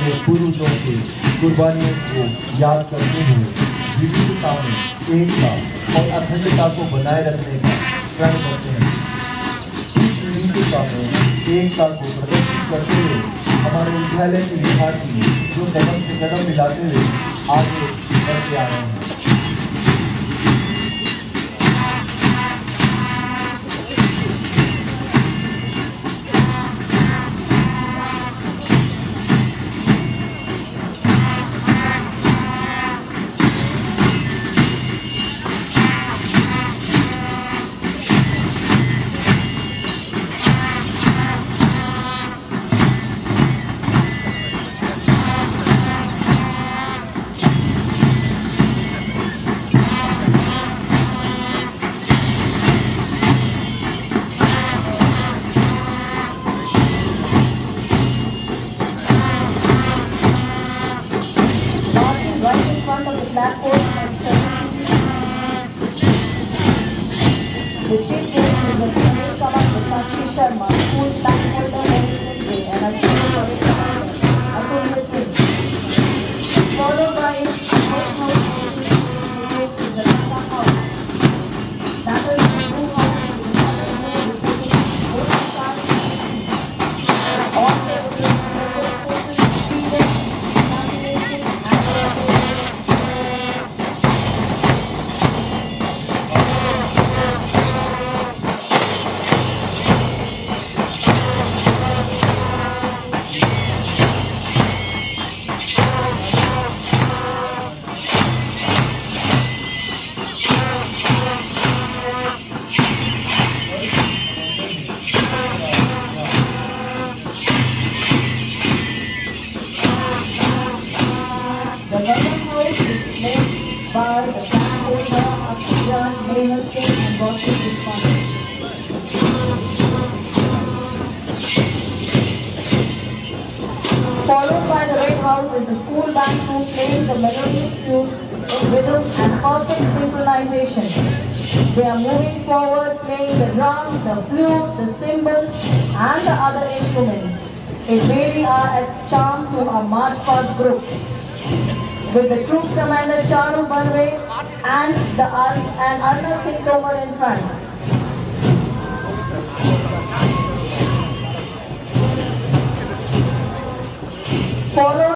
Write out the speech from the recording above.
अपने पूर्वजों की कुर्बानियों को याद करते हुए विविधता में एकता और अखंडता को बनाए रखने का प्रण करते हैं। इस विविधता में एकता को प्रदर्शित करते हुए हमारे विद्यालय के विद्यार्थी जो कदम से कदम मिलाते हुए आगे बढ़ते आ रहे हैं। Of the blackboard and the chief guest is the Sunil Kumar Sakshi Sharma, school blackboarder Heritage Day, and a school college commander, Atulya Singh. Followed by his house is the Rasta House. That is the new house in the all levels of experience, examination, and the government house is led by the landholder Akhijan Nehal Singh and Gossip Vishwan. Followed by the red house is the school band who plays the melodious tune in rhythm and perfect synchronization. They are moving forward playing the drums, the flute, the cymbals and the other instruments. It really adds charm to our march past group. With the troop commander Charu Barve and Arnav Singh Tomar in front. Followed